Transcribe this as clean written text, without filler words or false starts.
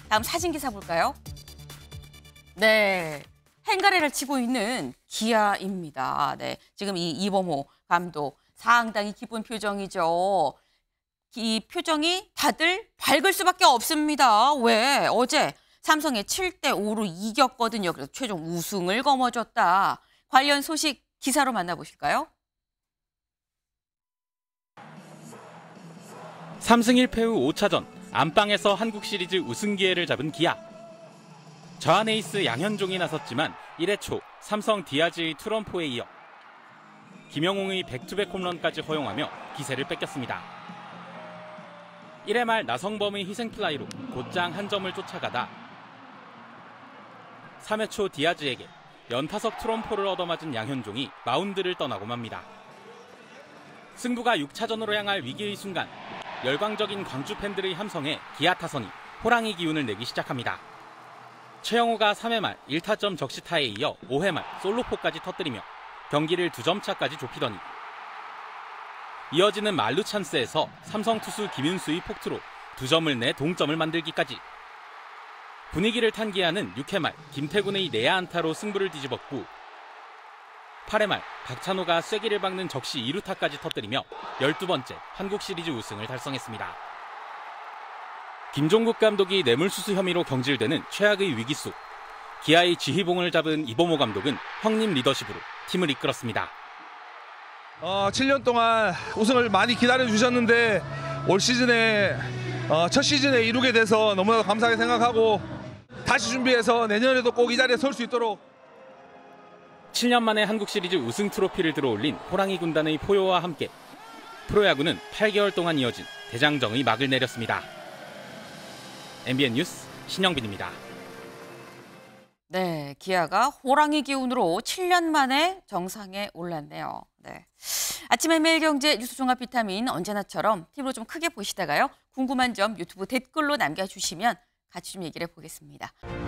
다음 사진 기사 볼까요? 네, 행가래를 치고 있는 기아입니다. 네, 지금 이 이범호 감독 상당히 기쁜 표정이죠. 이 표정이 다들 밝을 수밖에 없습니다. 왜? 어제 삼성에 7대5로 이겼거든요. 그래서 최종 우승을 거머쥐었다. 관련 소식 기사로 만나보실까요? 3승 1패 후 5차전 안방에서 한국 시리즈 우승 기회를 잡은 기아. 저한 에이스 양현종이 나섰지만 1회 초 삼성 디아즈의 투런포에 이어 김영웅의 백투백 홈런까지 허용하며 기세를 뺏겼습니다. 1회 말 나성범의 희생플라이로 곧장 한 점을 쫓아가다 3회 초 디아즈에게 연타석 트럼포를 얻어맞은 양현종이 마운드를 떠나고 맙니다. 승부가 6차전으로 향할 위기의 순간 열광적인 광주 팬들의 함성에 기아 타선이 호랑이 기운을 내기 시작합니다. 최영호가 3회 말 1타점 적시타에 이어 5회 말 솔로포까지 터뜨리며 경기를 2점 차까지 좁히더니 이어지는 만루 찬스에서 삼성 투수 김윤수의 폭투로 2점을 내 동점을 만들기까지. 분위기를 탄 기아는 6회 말 김태군의 내야 안타로 승부를 뒤집었고 8회 말 박찬호가 쐐기를 박는 적시 2루타까지 터뜨리며 12번째 한국 시리즈 우승을 달성했습니다. 김종국 감독이 뇌물수수 혐의로 경질되는 최악의 위기 속 기아의 지휘봉을 잡은 이범호 감독은 형님 리더십으로 팀을 이끌었습니다. 7년 동안 우승을 많이 기다려주셨는데 올 시즌에 첫 시즌에 이루게 돼서 너무나도 감사하게 생각하고 다시 준비해서 내년에도 꼭 이 자리에 설 수 있도록 7년 만에 한국 시리즈 우승 트로피를 들어올린 호랑이 군단의 포효와 함께 프로야구는 8개월 동안 이어진 대장정의 막을 내렸습니다. MBN 뉴스 신영빈입니다. 네, 기아가 호랑이 기운으로 7년 만에 정상에 올랐네요. 네. 아침의 매일경제 뉴스 종합 비타민 언제나처럼 TV로 좀 크게 보시다가요. 궁금한 점 유튜브 댓글로 남겨주시면 같이 좀 얘기를 해보겠습니다.